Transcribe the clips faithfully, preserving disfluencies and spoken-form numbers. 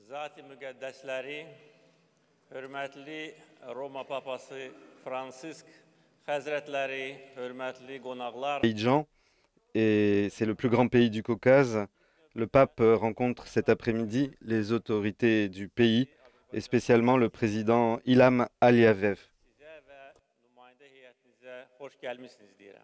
Zat-ı müqəddəsləri, hörmətli Roma Papası Fransisk Həzrətləri, hörmətli qonaqlar. Et c'est le plus grand pays du Caucase. Le pape rencontre cet après-midi les autorités du pays, et spécialement le président Ilham Aliyev. Sizə və nümayəndə heyətinizə xoş gəlmisiniz deyirəm.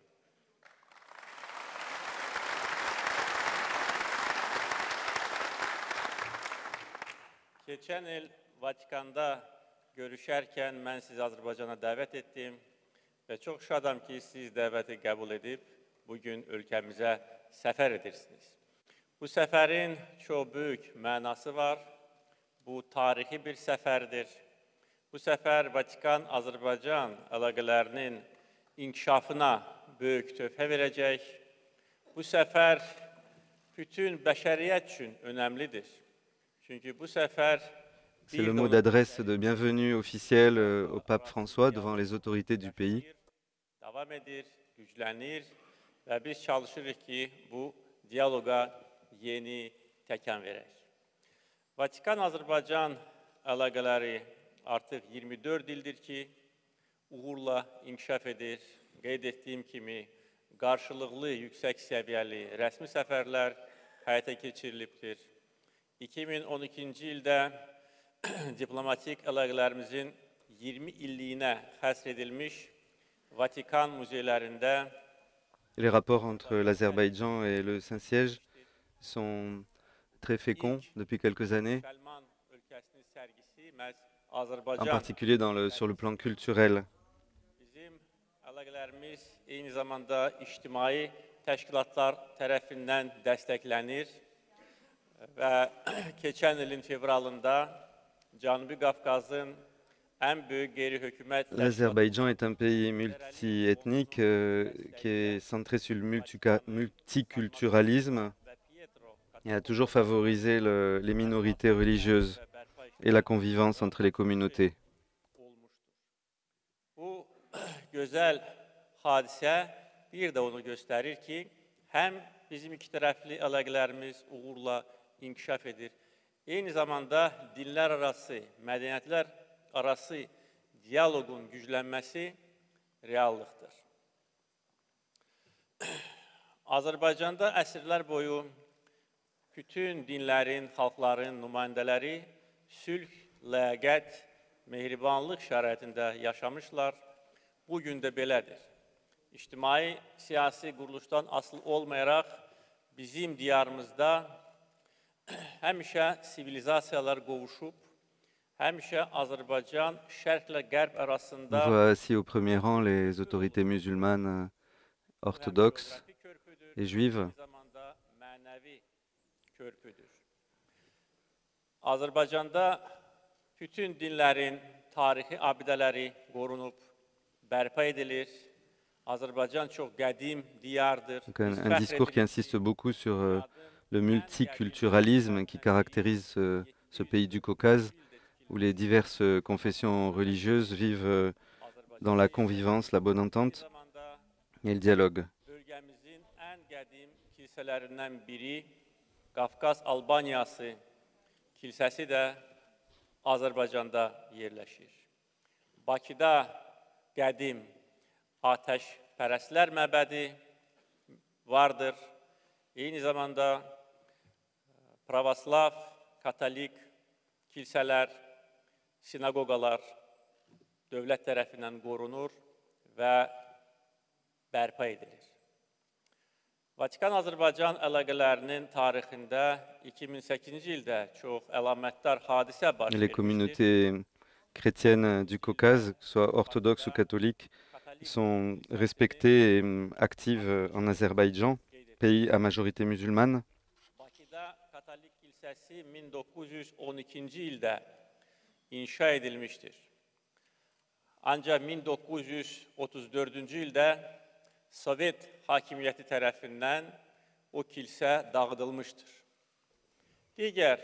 Keçən il Vatikanda görüşərkən mən sizi Azərbaycana dəvət etdim və çox şadam ki, siz dəvəti qəbul edib bugün ölkəmizə səfər edirsiniz. Bu səfərin çox böyük mənası var. Bu tarixi bir səfərdir. Bu səfər Vatikan-Azərbaycan əlaqələrinin inkişafına böyük töhfə verəcək. Bu səfər bütün bəşəriyyət üçün önəmlidir. Çünki bu səfər C'est le mot d'adresse de bienvenue officielle au pape François devant les autorités du pays. Davam edir, güclənir və biz çalışırıq ki, bu diyaloqa yeni təkan verək. Vatikan-Azərbaycan əlaqələri artıq iyirmi dörd ildir ki, uğurla inkişaf edir. Qeyd etdiyim kimi, qarşılıqlı, yüksək səviyyəli rəsmi səfərlər həyata keçirilibdir. iki min on ikinci ildə diplomatik əlaqələrimizin iyirmi illiyinə həsr edilmiş Vatikan muzeylərində Les rapports entre l'Azerbaïdjan et le Saint-Siège sont très féconds depuis quelques années, en particulier dans le, sur le plan culturel. Bizim əlaqələrimiz eyni zamanda ictimai təşkilatlar tərəfindən dəstəklənir və keçən ilin fevralında Cənubi Qafqazın ən böyük qeyri-hökumət L'Azerbaïdjan est un pays multiethnique euh, qui est centré sur le multica- multiculturalisme et a toujours favorisé le- les minorités religieuses et la convivence entre les communautés. Bu gözəl hadisə bir də onu göstərir ki, həm bizim iki tərəfli əlaqələrimiz uğurla inkişaf edir. Eyni zamanda dinlər arası, mədəniyyətlər arası diyaloqun güclənməsi reallıqdır. Azərbaycanda əsrlər boyu bütün dinlərin, xalqların nümayəndələri sülh, ləyaqət, mehribanlıq şəraitində yaşamışlar. Bugün də belədir. İctimai, siyasi quruluşdan asılı olmayaraq bizim diyarımızda həmişə sivilizasiyalar qovuşub, həmişə Azərbaycan şərqlə qərb arasında On voit ainsi au premier rang les autorités musulmanes, orthodoxes et juives. eyni zamanda mənəvi körpüdür. Azərbaycanda bütün dinlərin tarixi abidələri qorunub, bərpa edilir. Azərbaycan çox qədim diyardır. Donc un, un discours qui insiste beaucoup sur euh, le multiculturalisme qui caractérise ce, ce pays du Caucase, où les diverses confessions religieuses vivent euh, dans la convivence, la bonne entente et le dialogue. Bölgəmizin ən qədim kilsələrindən biri Qafqaz Albaniyası kilsəsi də Azərbaycanda yerləşir. Bakıda qədim Atəşpərəstlər məbədi vardır. Eyni zamanda pravoslav, katolik kilsələr, sinagoglar dövlət tərəfindən qorunur və bərpa edilir. Vatikan-Azərbaycan əlaqələrinin tarixində iki min səkkizinci ildə çox əlamətdar hadisə baş Les vermişdir. communautés chrétiennes du Caucase, que ce soit orthodoxes ou catholiques, sont respectées et hum, actives en Azerbaïdjan, pays à majorité musulmane. Bakıda Katolik kilsəsi min doqquz yüz on ikinci ildə inşa edilmişdir. Ancaq min doqquz yüz otuz dördüncü ildə Sovet hakimiyyəti tərəfindən o kilsə dağıdılmışdır. Digər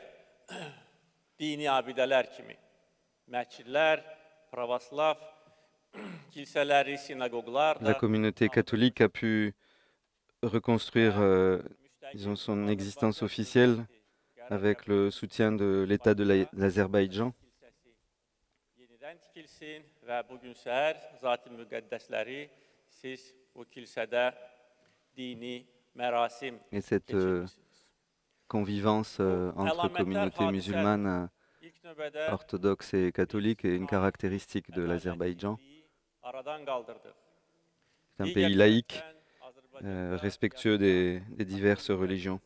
dini abidələr kimi məscidlər, pravoslav kilsələri, sinagoglar La da communauté catholique a pu reconstruire euh, disons, son existence officielle avec le soutien de l'État de la- l'Azerbaïdjan. Yenidən tikilsin və bu gün səhər zat-ı müqəddəsləri siz bu kilsədə dini mərasim Et cette euh, keçirmisiniz. convivence euh, Bu entre əlamətlər communautés hadisədir. musulmanes euh, İlk növbədə orthodoxes et catholiques est une caractéristique de l'Azerbaïdjan. ədalətçiliyi aradan qaldırdıq. C'est un Digər pays laïque, tərəfdən Azərbaycanda euh, respectueux des, des diverses religions.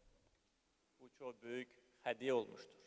Bu çox böyük hədiyyə olmuşdur.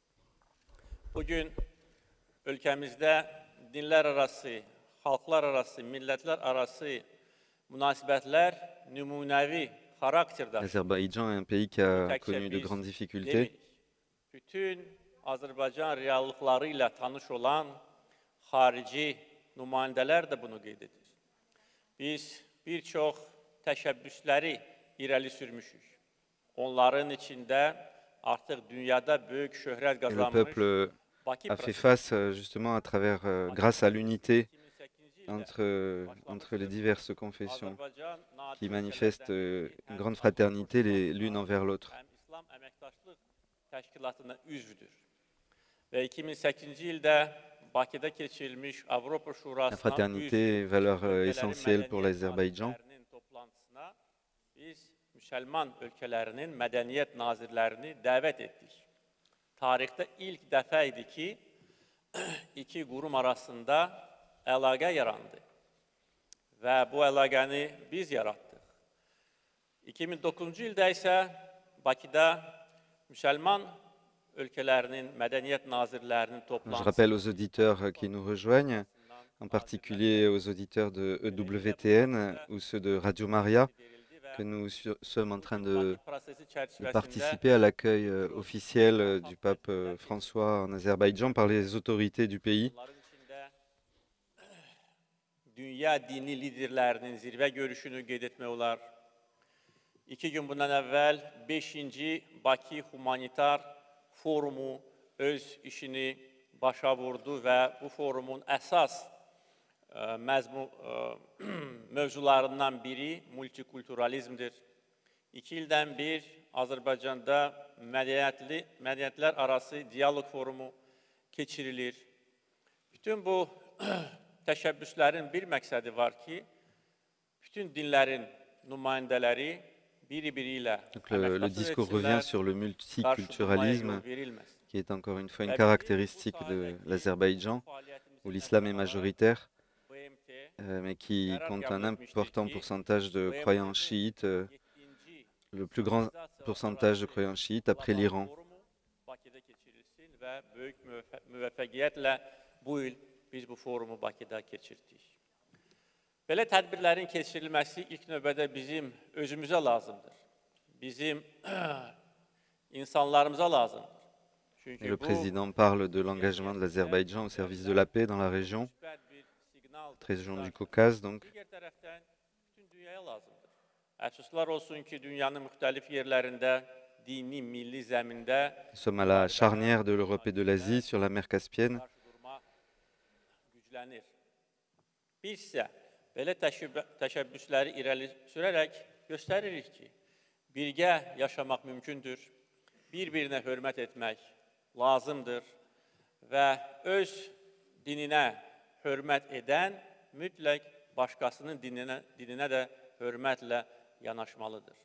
Bugün ölkəmizdə dinlər arası, xalqlar arası, millətlər arası münasibətlər nümunəvi xarakter daşıyır. L'Azerbaïdjan est un pays qui a Təkcə connu de biz grandes difficultés. demirik. Bütün Azərbaycan reallıqları ilə tanış olan xarici nümayəndələr də bunu qeyd edir. Biz bir çox təşəbbüsləri irəli sürmüşük. Onların içində artıq dünyada böyük şöhrət Et le qazanmış peuple Bakı a fait prosesi. face euh, justement à travers, euh, grâce à l'unité iki min səkkizinci ildə entre, euh, entre les diverses confessions, Azərbaycan nadir qui ölkələrdən manifestent euh, biri, une həm grande NATO fraternité les- Qoşulmasına, l'une envers l'autre. həm İslam Əməkdaşlıq Təşkilatına üzvdür. Və iki min səkkizinci ildə Bakıda keçirilmiş Avropa La Şurasına fraternité est valeur euh, ölkələrin essentielle pour mədəniyyət l'Azerbaïdjan. nazirlərinin toplantısına biz müsəlman ölkələrinin mədəniyyət nazirlərini dəvət etdik. Tarixdə ilk dəfə idi ki, iki qurum arasında əlaqə yarandı və bu əlaqəni biz yaratdıq. iki min doqquzuncu ildə isə Bakıda müsəlman ölkələrinin mədəniyyət nazirlərinin Je toplantısı rappelle aux auditeurs euh, qui nous rejoignent, en particulier aux auditeurs de E W T N ou ceux de Radio Maria, que nous su- sommes en train de, Bakı prosesi de çərçivəsində participer à l'accueil euh, officiel euh, du pape euh, François en Azerbaïdjan par les autorités du pays. bunların içində dünya dini liderlərinin zirvə görüşünü qeyd etmək olar. İki gün bundan əvvəl beşinci Bakı Humanitar Forumu öz işini başa vurdu və bu forumun əsas ə, məzmun, ə, mövzularından biri multikulturalizmdir. İki ildən bir Azərbaycanda mədəniyyətli, mədəniyyətlər arası dialoq forumu keçirilir. Bütün bu təşəbbüslərin bir məqsədi var ki, bütün dinlərin nümayəndələri biri-biri ilə Donc le, le discours revient sur le multiculturalisme, qui est encore une fois une caractéristique de l'Azerbaïdjan, où l'islam est majoritaire, euh, mais qui compte un important pourcentage de croyants chiites, euh, le plus grand pourcentage de croyants chiites après l'Iran. Bakıda keçirilsin və böyük müvəffə- müvəffəqiyyətlə bu il biz bu forumu Bakıda keçirdik. Belə tədbirlərin keçirilməsi ilk növbədə bizim özümüzə lazımdır. Bizim insanlarımıza lazımdır. Et Çünki le bu président parle de l'engagement de l'Azerbaïdjan au service de la paix dans la région, müsbət bir siqnaldır. région du Caucase donc. Digər tərəfdən bütün dünyaya lazımdır. Əfsuslar olsun ki, dünyanın müxtəlif yerlərində dini, milli zəmində Nous sommes à la charnière de l'Europe et de l'Asie, sur la mer Caspienne. qarşı durma güclənir. Biz isə belə təşəbbü- təşəbbüsləri irəli sürərək göstəririk ki, birgə yaşamaq mümkündür, bir-birinə hörmət etmək lazımdır və öz dininə hörmət edən mütləq başqasının dininə, dininə də hörmətlə yanaşmalıdır.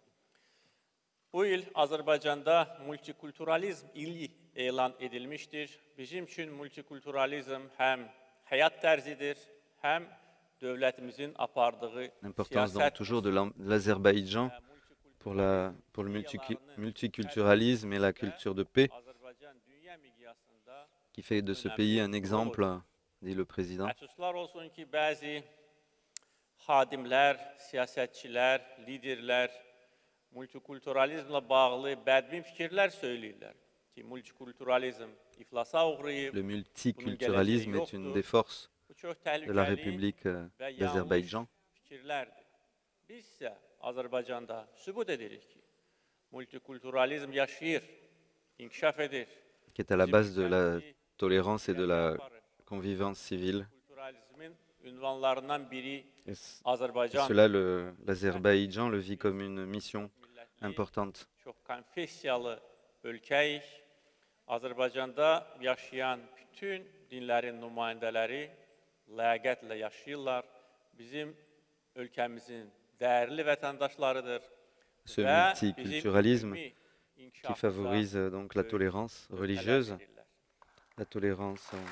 Bu il Azərbaycanda multikulturalizm ili elan edilmişdir. Bizim üçün multikulturalizm həm həyat tərzidir, həm dövlətimizin apardığı L'importance donc siyasət toujours de l'Am- de l'Azerbaïdjan pour, la, pour le multicu- multiculturalisme et la culture de paix, Azərbaycan dünya miqyasında qui fait de ce pays un exemple, dit le président. Əfsuslar olsun ki, bəzi xadimlər, siyasətçilər, liderlər multikulturalizmlə bağlı bədbin fikirlər söyləyirlər ki, multikulturalizm iflasa uğrayıb. Le multiculturalisme est une des forces Bu çox de la təhlükəli République euh, və yanlış d'Azerbaïdjan. fikirlərdir. Biz isə Azərbaycanda sübut edirik ki, multikulturalizm yaşayır, inkişaf edir. qui est à la Bizim base de la ölkəmizi tolérance et de la aparır. convivence civile. Kulturalizmin ünvanlarından biri Et, c- et Azərbaycan. cela, le- l'Azerbaïdjan le vit comme une mission Millətli, importante. çox konfessiyalı ölkəyik. Azərbaycanda yaşayan bütün dinlərin nümayəndələri ləyaqətlə yaşayırlar. Bizim ölkəmizin dəyərli vətəndaşlarıdır. Ce Və multiculturalisme bizim qui inkişafımıza favorise euh, donc la böyük tolérance töhfələr religieuse, verirlər. la tolérance euh,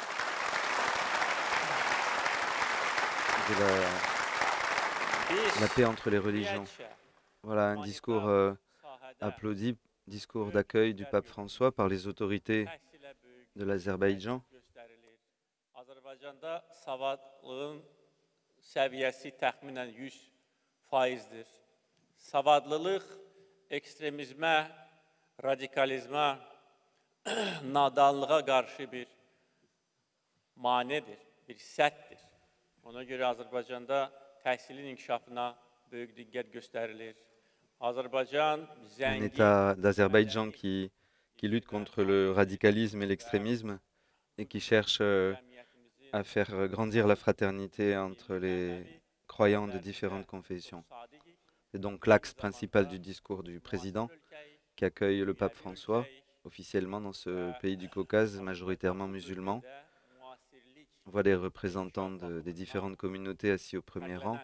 de la, Biz la paix entre les religions. ümumiyyətcə Voilà un discours euh, applaudi, discours d'accueil du pape François par les autorités təhsilə böyük de l'Azerbaïdjan. göstərilir. Azərbaycanda savadlığın səviyyəsi təxminən yüz faizdir. Savadlılıq ekstremizmə, radikalizmə, nadanlığa qarşı bir manedir, bir səddir. Ona görə Azərbaycanda təhsilin inkişafına böyük diqqət göstərilir. Azərbaycan Un zəngin, État d'Azerbaïdjan qui, qui lutte contre le radicalisme et l'extrémisme et qui cherche euh, à faire euh, grandir la fraternité entre les croyants de différentes confessions. C'est donc l'axe principal du discours du président qui accueille le pape François officiellement dans ce pays du Caucase, majoritairement musulman. On voit les représentants de- des différentes communautés assis au premier rang.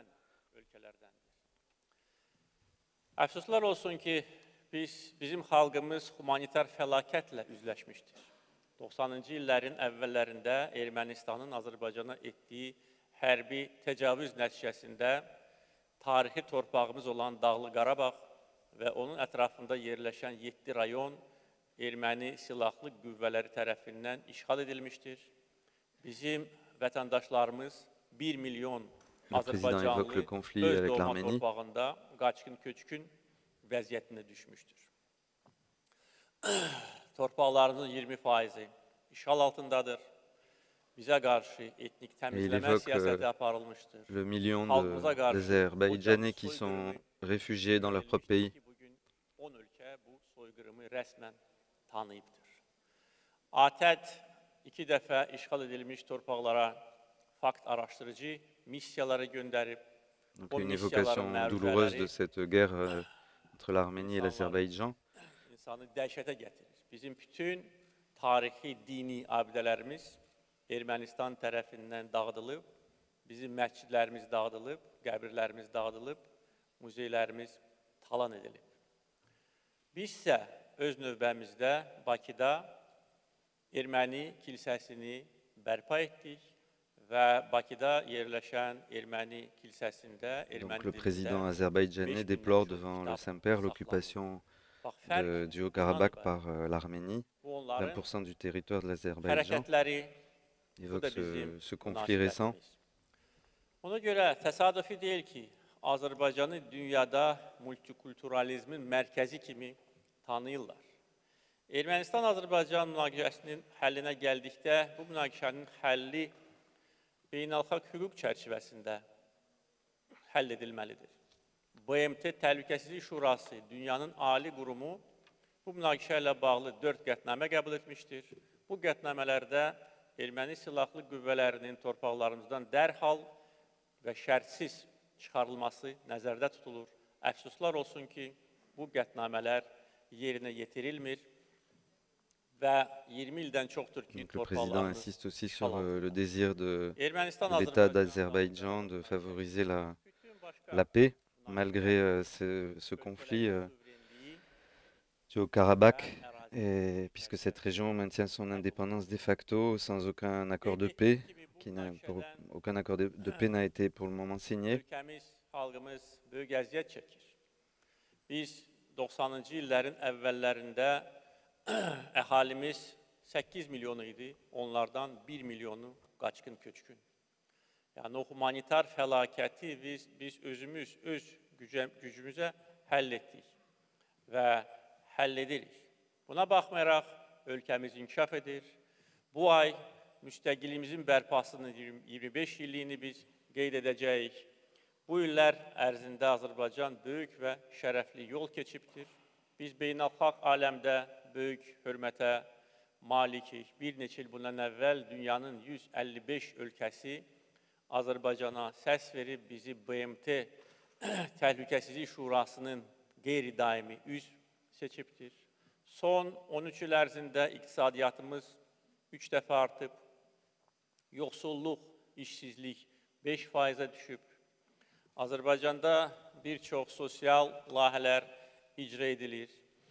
Əfsuslar olsun ki, biz, bizim xalqımız humanitar fəlakətlə üzləşmişdir. doxsanıncı illərin əvvəllərində Ermənistanın Azərbaycana etdiyi hərbi təcavüz nəticəsində tarixi torpağımız olan Dağlı Qarabağ və onun ətrafında yerləşən yeddi rayon erməni silahlı qüvvələri tərəfindən işğal edilmişdir. Bizim vətəndaşlarımız bir milyon Le président évoque le Azərbaycanlı conflit öz avec doğma l'Arménie. torpağında qaçqın köçkün vəziyyətinə düşmüşdür. Torpaqlarımızın iyirmi faizi işğal altındadır. Bizə qarşı etnik təmizləmə évoque, siyasəti euh, aparılmışdır. Le million Xalqımıza de- qarşı d'Azerbaïdjanais bu qui soyqırımı sont réfugiés dans leur propre pays. verilmişdir ki, bugün on ölkə bu soyqırımı rəsmən tanıyıbdır. ATƏT iki dəfə işğal edilmiş torpaqlara fakt araşdırıcı missiyaları göndərib. Donc O une missiyaların évocation douloureuse de məruzələri cette guerre euh, entre l'Arménie et l'Azerbaïdjan. insanı dəhşətə gətirir. Bizim bütün tarixi, dini abidələrimiz Ermənistan tərəfindən dağıdılıb, bizim məscidlərimiz dağıdılıb, qəbirlərimiz dağıdılıb, muzeylərimiz talan edilib. Biz isə öz növbəmizdə Bakıda erməni kilsəsini bərpa etdik və Bakıda yerləşən erməni kilsəsində erməni Donc le dilində président azerbaïdjanais déplore devant le Saint-Père l'occupation bax, fərq de- du bundan Haut-Karabakh ibarət. par euh, l'Arménie, Bu onların vingt pour cent du territoire de l'Azerbaïdjan. hərəkətləri, Il bu da évoque bizim ce, ce conflit récent. münasibətimiz. Ona görə təsadüfi deyil ki, Azərbaycanı dünyada multikulturalizmin mərkəzi kimi tanıyırlar. Ermənistan-Azərbaycan münaqişəsinin həllinə gəldikdə, bu münaqişənin həlli beynəlxalq hüquq çərçivəsində həll edilməlidir. B M T Təhlükəsizlik Şurası, dünyanın ali qurumu, bu münaqişə ilə bağlı dörd qətnamə qəbul etmişdir. Bu qətnamələrdə erməni silahlı qüvvələrinin torpaqlarımızdan dərhal və şərtsiz çıxarılması nəzərdə tutulur. Əfsuslar olsun ki, bu qətnamələr yerinə yetirilmir və iyirmi ildən çoxdur ki, Donc le président torpaqlarımız insiste aussi işğal sur euh, altındadır. le désir de, Ermənistan de l'État Azərbaycan d'Azerbaïdjan de favoriser la, bütün başqa la paix malgré euh, ce, ce conflit euh, suverenliyi du Haut-Karabakh, et puisque cette région maintient son indépendance de facto sans aucun accord de paix, qui n'a, pour- aucun accord de, de paix n'a été pour le moment signé. ölkəmiz, xalqımız böyük əziyyət çəkir. Biz doxsanıncı illərin əvvəllərində əhalimiz səkkiz milyon idi, onlardan bir milyonu qaçqın köçkün. Yəni o humanitar fəlakəti biz, biz özümüz, öz gücə, gücümüzə həll etdik və həll edirik. Buna baxmayaraq ölkəmiz inkişaf edir. Bu ay müstəqiliyimizin bərpasının iyirmi beş illiyini biz qeyd edəcəyik. Bu illər ərzində Azərbaycan böyük və şərəfli yol keçibdir. Biz beynəlxalq aləmdə böyük hörmətə malikik. Bir neçə il bundan əvvəl dünyanın yüz əlli beş ölkəsi Azərbaycana səs verib bizi B M T Təhlükəsizlik Şurasının qeyri-daimi üzv seçibdir. Son on üç il ərzində iqtisadiyyatımız üç dəfə artıb, yoxsulluq, işsizlik beş faizə düşüb. Azərbaycanda bir çox sosial layihələr icra edilir.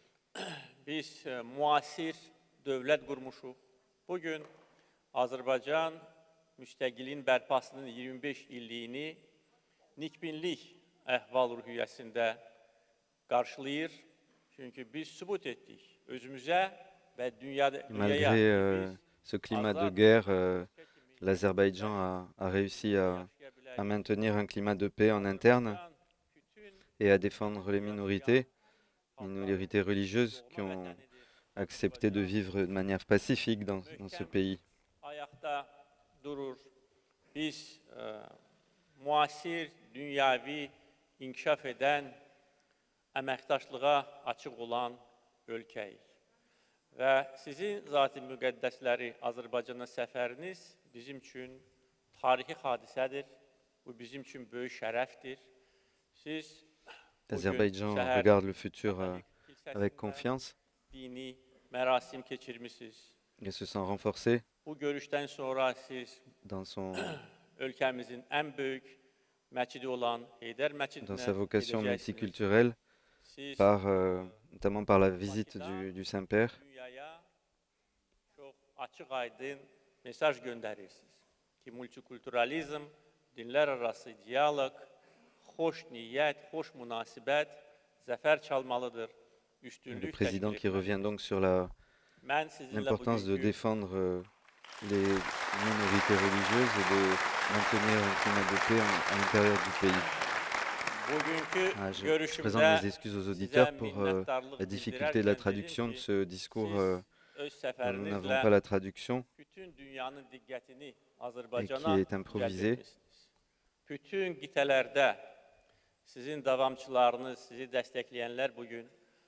Biz e, müasir dövlət qurmuşuq. Bugün Azərbaycan müstəqilliyin bərpasının iyirmi beş illiyini nikbinlik əhval-ruhiyyəsində qarşılayır. Çünki biz sübut etdik özümüzə və dünyada, dünyaya. Malgré euh, ce climat de guerre, euh, l'Azerbaïdjan a, a réussi à, à maintenir un climat de paix en interne et à défendre les minorités, les minorités religieuses qui ont accepté de vivre de manière pacifique dans, dans ce pays. Ayaqda durur. Biz e, müasir, dünyavi, inkişaf edən, əməkdaşlığa açıq olan ölkəyik. Və sizin zat-ı müqəddəsləri Azərbaycana səfəriniz bizim üçün tarixi hadisədir. Bu bizim üçün böyük şərəfdir. Siz L'Azerbaïdjan regarde le futur euh, avec confiance dini mərasim keçirmisiniz. et se sent renforcé Bu görüşdən sonra siz dans, son, ölkəmizin ən böyük məscidi olan Heydər məscidinə dans sa vocation gedəcəksiniz. multiculturelle, Siz par, euh, notamment par la visite du, du Saint-Père. dünyaya çox açıq aydın mesaj göndərirsiniz ki, multikulturalizm, dinlər arası dialoq, xoş niyyət, xoş münasibət zəfər çalmalıdır, Le üstünlük président təşkil qui revient etməlidir. donc sur la- Mən sizinlə l'importance de bugünkü défendre euh, les minorités religieuses et de maintenir un climat de paix en- à l'intérieur du pays. bugünkü Ah, je, je görüşümdə présente mes excuses aux sizə auditeurs pour euh, minnətdarlıq la difficulté de la bildirərkən traduction de dedim ki, ce discours. siz euh, öz Nous n'avons səfərinizlə pas la traduction bütün dünyanın diqqətini et Azərbaycana qui est cəlb improvisée. etmisiniz. Bütün qitələrdə sizin davamçılarınız, sizi dəstəkləyənlər bugün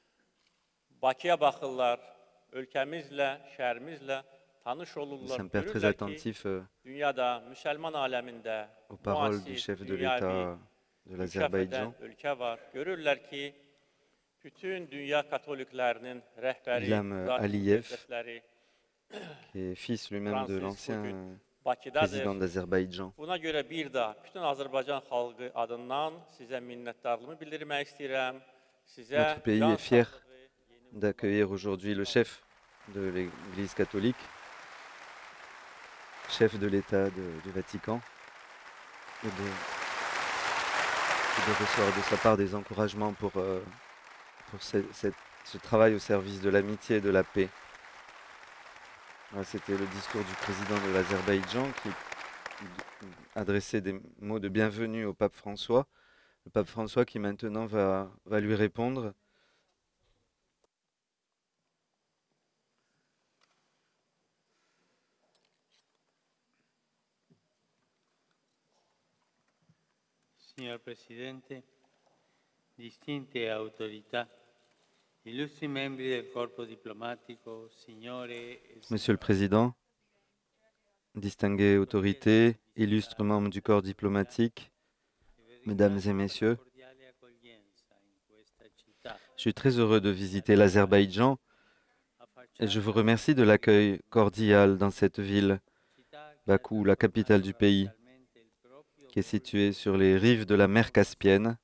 Bakıya baxırlar, ölkəmizlə, şəhərimizlə tanış Le olurlar. Saint-Père très Görürlər ki, attentif euh, dünyada, müsəlman aləmində aux paroles du müasir, chef de dünyavi, l'État de inkişaf edən l'Azerbaïdjan. ölkə var. Görürlər ki, bütün dünya katoliklərinin rəhbəri, İlham, euh, zat-ı Aliyev, müqəddəsləri qui est fils lui-même de Francis l'ancien bugün euh, Bakıdadır. président d'Azerbaïdjan. Buna görə bir daha bütün Azərbaycan xalqı adından sizə minnətdarlığımı bildirmək istəyirəm. Sizə Notre pays can est fier sağlığı, yeni d'accueillir aujourd'hui le chef de l'Église catholique, chef de l'État de- du Vatican, et de, et de recevoir de sa part des encouragements pour, euh, pour ce, cette- ce travail au service de l'amitié et de la paix. Voilà, c'était le discours du président de l'Azerbaïdjan qui adressait des mots de bienvenue au pape François. Le pape François qui maintenant va, va lui répondre. Signor Presidente, distinte autorità, illustri membri del corpo diplomatico, signore e Monsieur le Président, distinguées autorités, illustres membres du corps diplomatique, Mesdames et Messieurs, cordiale accoglienza in questa città, je suis très heureux de visiter l'Azerbaïdjan et je vous remercie de l'accueil cordial dans cette ville, Bakou, la capitale du pays, qui est située sur les rives de la mer Caspienne.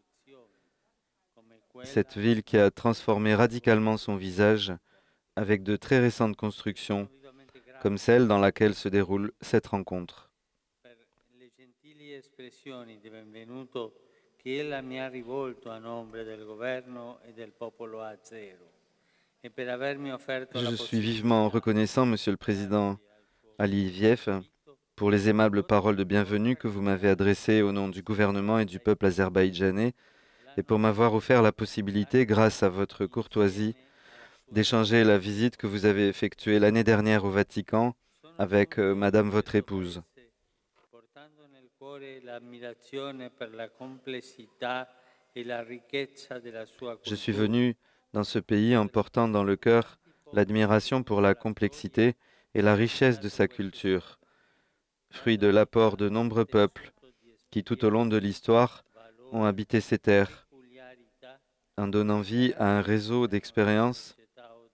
Cette ville qui a transformé radicalement son visage avec de très récentes constructions, comme celle dans laquelle se déroule cette rencontre. per le gentili espressioni di benvenuto che ella mi ha rivolto a nome del governo e del popolo azero e per avermi offerto la Je suis vivement reconnaissant, Monsieur le Président Aliyev, pour les aimables paroles de bienvenue que vous m'avez adressées au nom du gouvernement et du peuple azerbaïdjanais et pour m'avoir offert la possibilité, grâce à votre courtoisie, d'échanger la visite que vous avez effectuée l'année dernière au Vatican avec euh, Madame votre épouse. portando nel cuore l'ammirazione per la complessità e la ricchezza della sua Je suis cultura. venu dans ce pays en portant dans le cœur l'admiration pour la complexité et la richesse de sa culture, fruit de l'apport de nombreux peuples qui, tout au long de l'histoire, ont habité ces terres, en donnant vie à un réseau d'expériences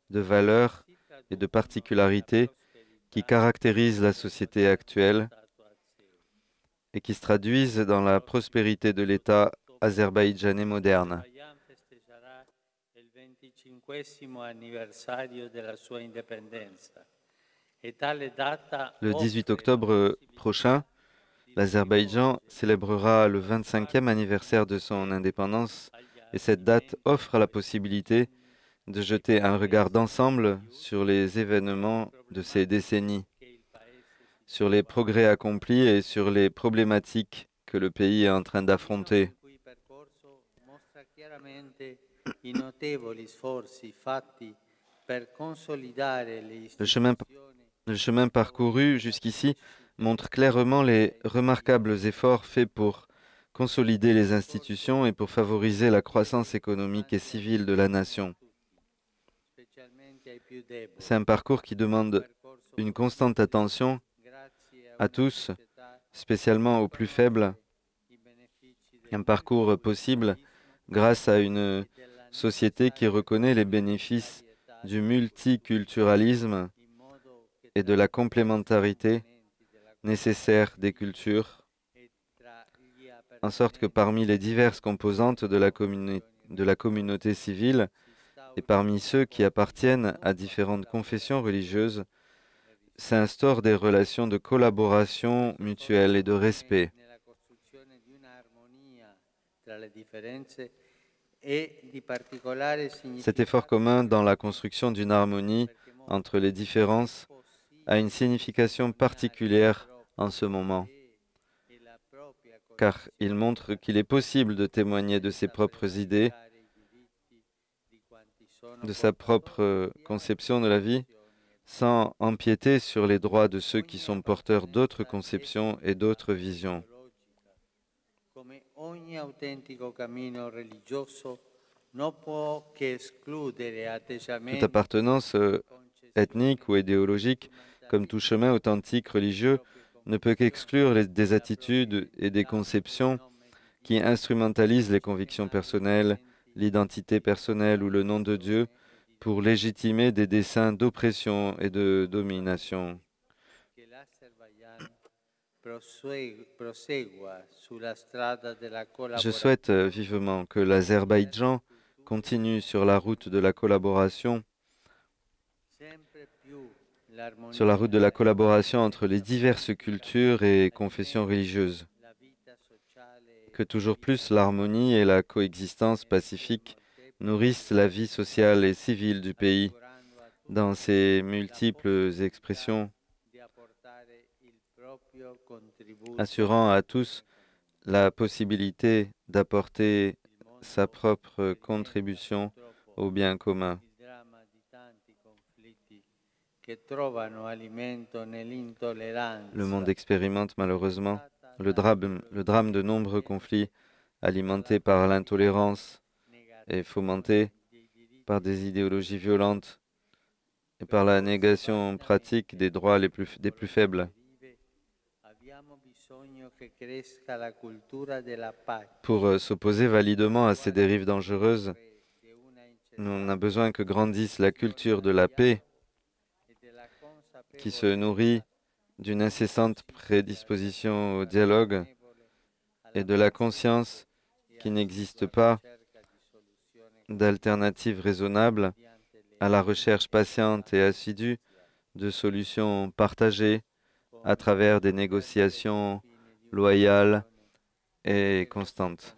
de valeurs et de particularités qui caractérisent la société actuelle et qui se traduisent dans la prospérité de l'État azerbaïdjanais moderne. Le dix-huit octobre prochain, l'Azerbaïdjan célébrera le vingt-cinquième anniversaire de son indépendance et cette date offre la possibilité de jeter un regard d'ensemble sur les événements de ces décennies, sur les progrès accomplis et sur les problématiques que le pays est en train d'affronter. Le chemin, le chemin parcouru jusqu'ici montre clairement les remarquables efforts faits pour consolider les institutions et pour favoriser la croissance économique et civile de la nation. C'est un parcours qui demande une constante attention à tous, spécialement aux plus faibles. Un parcours possible grâce à une société qui reconnaît les bénéfices du multiculturalisme et de la complémentarité nécessaire des cultures, en sorte que parmi les diverses composantes de la, communi- de la communauté civile et parmi ceux qui appartiennent à différentes confessions religieuses, s'instaurent des relations de collaboration mutuelle et de respect. Cet effort commun dans la construction d'une harmonie entre les différences a une signification particulière en ce moment, car il montre qu'il est possible de témoigner de ses propres idées, de sa propre conception de la vie, sans empiéter sur les droits de ceux qui sont porteurs d'autres conceptions et d'autres visions. Toute appartenance euh, ethnique ou idéologique, comme tout chemin authentique religieux, ne peut qu'exclure les- des attitudes et des conceptions qui instrumentalisent les convictions personnelles, l'identité personnelle ou le nom de Dieu pour légitimer des desseins d'oppression et de domination. Je souhaite euh, vivement que l'Azerbaïdjan continue sur la route de la collaboration, sur la route de la collaboration entre les diverses cultures et confessions religieuses, que toujours plus l'harmonie et la coexistence pacifique nourrissent la vie sociale et civile du pays dans ses multiples expressions, assurant à tous la possibilité d'apporter sa propre contribution au bien commun. Le monde expérimente malheureusement le drame, le drame de nombreux conflits alimentés par l'intolérance et fomentés par des idéologies violentes et par la négation pratique des droits les plus, des plus faibles. Pour euh, s'opposer validement à ces dérives dangereuses, on a besoin que grandisse la culture de la paix qui se nourrit d'une incessante prédisposition au dialogue et de la conscience qu'il n'existe pas d'alternative raisonnable à la recherche patiente et assidue de solutions partagées à travers des négociations loyales et constantes.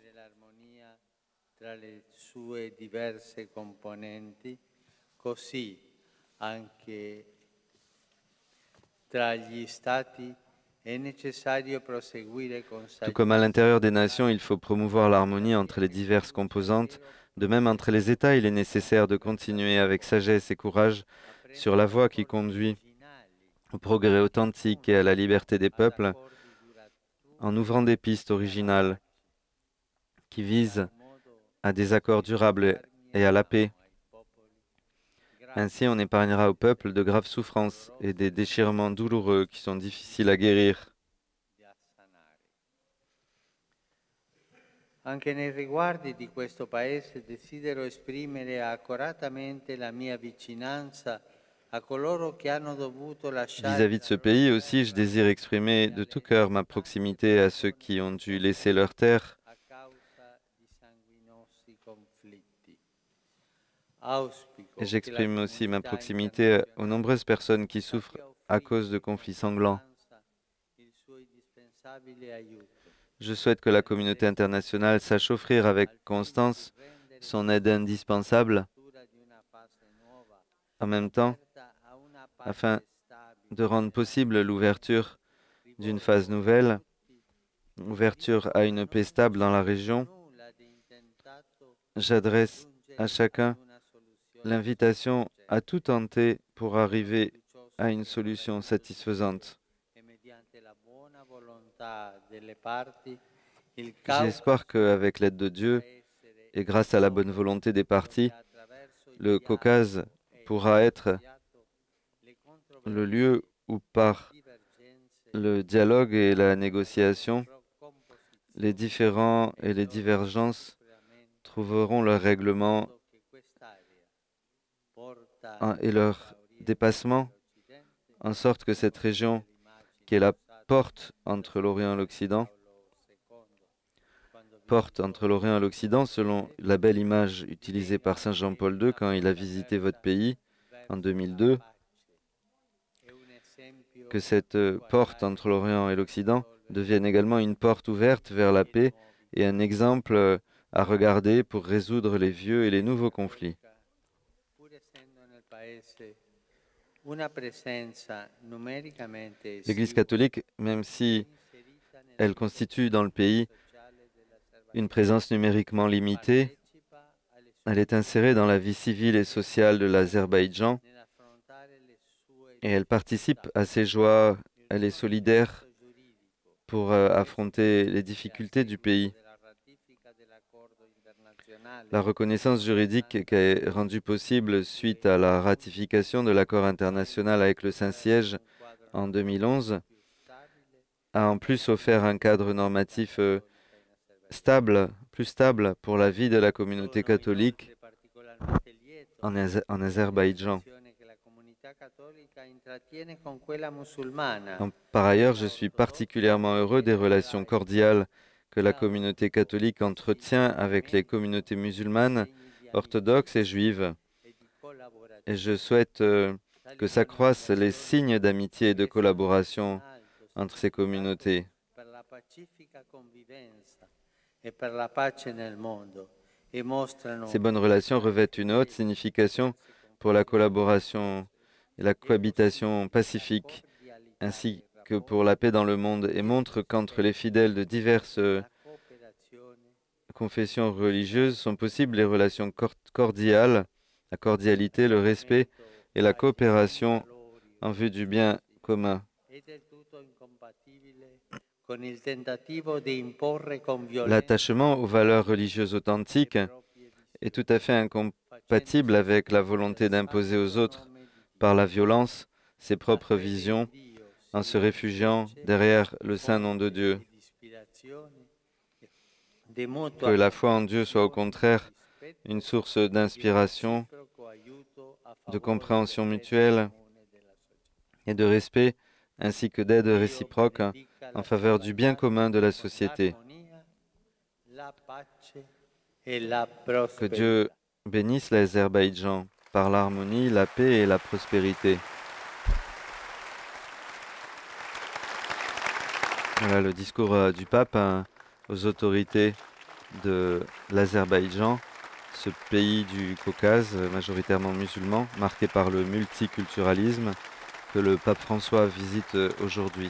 Tout comme à l'intérieur des nations, il faut promouvoir l'harmonie entre les diverses composantes. De même, entre les États, il est nécessaire de continuer avec sagesse et courage sur la voie qui conduit au progrès authentique et à la liberté des peuples, en ouvrant des pistes originales qui visent à des accords durables et à la paix. Ainsi, on épargnera au peuple de graves souffrances et des déchirements douloureux qui sont difficiles à guérir. Anche nei riguardi di questo paese desidero esprimere accoratamente la mia vicinanza a coloro che hanno dovuto lasciare Vis-à-vis de ce pays aussi, je désire exprimer de tout cœur ma proximité à ceux qui ont dû laisser leur terre a causa di sanguinosi conflitti. Auspico et che la j'exprime aussi ma comunità proximité aux nombreuses personnes qui souffrent sappia à offrire cause de conflits sanglants. il suo indispensabile aiuto. Je souhaite que la communauté internationale sache offrir avec constance son aide indispensable en même temps afin de rendre possible l'ouverture d'une phase nouvelle, ouverture à une paix stable dans la région. J'adresse à chacun l'invitation à tout tenter pour arriver à une solution satisfaisante. J'espère qu'avec l'aide de Dieu et grâce à la bonne volonté des parties, le Caucase pourra être le lieu où par le dialogue et la négociation, les différends et les divergences trouveront leur règlement et leur dépassement, en sorte que cette région, qui est la porte entre l'Orient et l'Occident, porte entre l'Orient et l'Occident, selon la belle image utilisée par Saint Jean-Paul deux quand il a visité votre pays en deux mille deux, que cette porte entre l'Orient et l'Occident devienne également une porte ouverte vers la paix et un exemple à regarder pour résoudre les vieux et les nouveaux conflits. L'Église catholique, même si elle constitue dans le pays une présence numériquement limitée, elle est insérée dans la vie civile et sociale de l'Azerbaïdjan et elle participe à ses joies, elle est solidaire pour euh, affronter les difficultés du pays. La reconnaissance juridique qui est rendue possible suite à la ratification de l'accord international avec le Saint-Siège en deux mille onze a en plus offert un cadre normatif euh, stable, plus stable pour la vie de la communauté catholique en, Az en Azerbaïdjan. En, par ailleurs, je suis particulièrement heureux des relations cordiales que la communauté catholique entretient avec les communautés musulmanes, orthodoxes et juives. Et je souhaite euh, que s'accroissent les signes d'amitié et de collaboration entre ces communautés. Ces bonnes relations revêtent une haute signification pour la collaboration et la cohabitation pacifique, ainsi que pour la paix dans le monde, et montrent qu'entre les fidèles de diverses confessions religieuses sont possibles les relations cordiales, la cordialité, le respect et la coopération en vue du bien commun. L'attachement aux valeurs religieuses authentiques est tout à fait incompatible avec la volonté d'imposer aux autres, par la violence, ses propres visions, en se réfugiant derrière le saint nom de Dieu. Que la foi en Dieu soit au contraire une source d'inspiration, de compréhension mutuelle et de respect, ainsi que d'aide réciproque en faveur du bien commun de la société. Que Dieu bénisse l'Azerbaïdjan par l'harmonie, la paix et la prospérité. Voilà le discours euh, du pape hein, aux autorités de l'Azerbaïdjan, ce pays du Caucase, majoritairement musulman, marqué par le multiculturalisme, que le pape François visite aujourd'hui.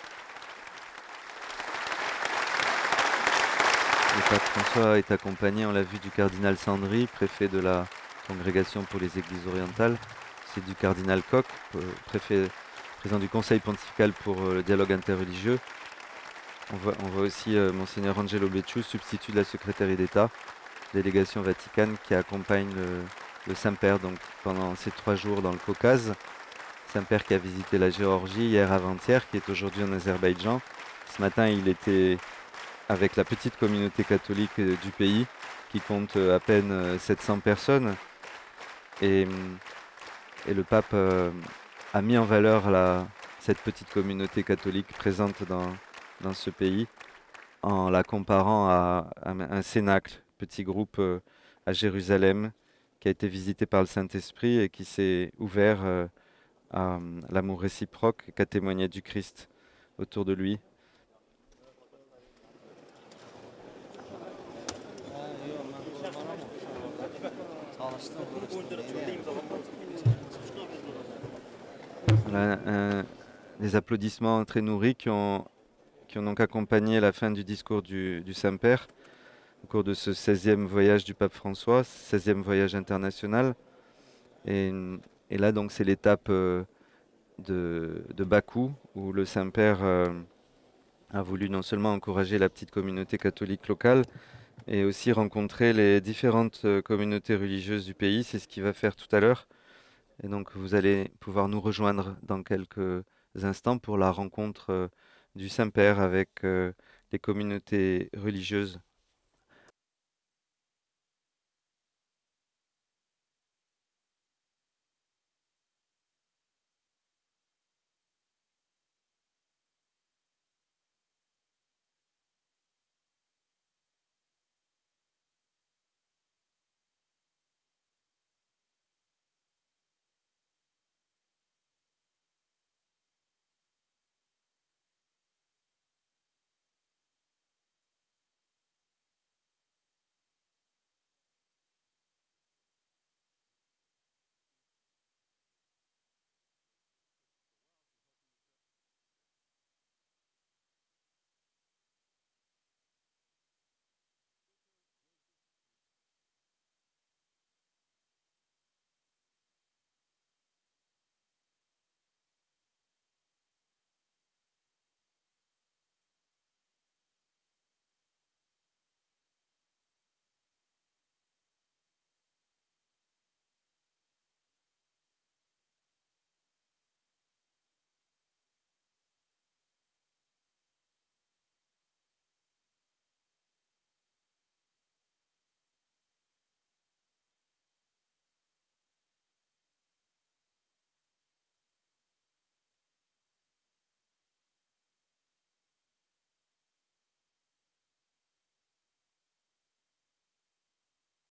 Le pape François est accompagné, on l'a vu, du cardinal Sandri, préfet de la Congrégation pour les Églises orientales. C'est du cardinal Koch, préfet, président du Conseil pontifical pour le dialogue interreligieux. On voit, on voit aussi euh, Monseigneur Angelo Becciu, substitut de la secrétaire d'État, délégation vaticane, qui accompagne le, le Saint-Père donc, pendant ces trois jours dans le Caucase. Saint-Père qui a visité la Géorgie hier avant-hier, qui est aujourd'hui en Azerbaïdjan. Ce matin, il était avec la petite communauté catholique euh, du pays, qui compte euh, à peine euh, sept cents personnes. Et, hum, et le pape euh, a mis en valeur la, cette petite communauté catholique présente dans, dans ce pays en la comparant à, à un cénacle, petit groupe euh, à Jérusalem, qui a été visité par le Saint-Esprit et qui s'est ouvert euh, à euh, l'amour réciproque qu'a témoigné du Christ autour de lui. Voilà, un- des applaudissements très nourris qui ont, qui ont donc accompagné la fin du discours du, du Saint-Père au cours de ce seizième voyage du pape François, seizième voyage international. Et, et là, donc, c'est l'étape euh, de, de Bakou, où le Saint-Père euh, a voulu non seulement encourager la petite communauté catholique locale, et aussi rencontrer les différentes euh, communautés religieuses du pays. C'est ce qu'il va faire tout à l'heure. Et donc, vous allez pouvoir nous rejoindre dans quelques instants pour la rencontre euh, du Saint-Père avec euh, les communautés religieuses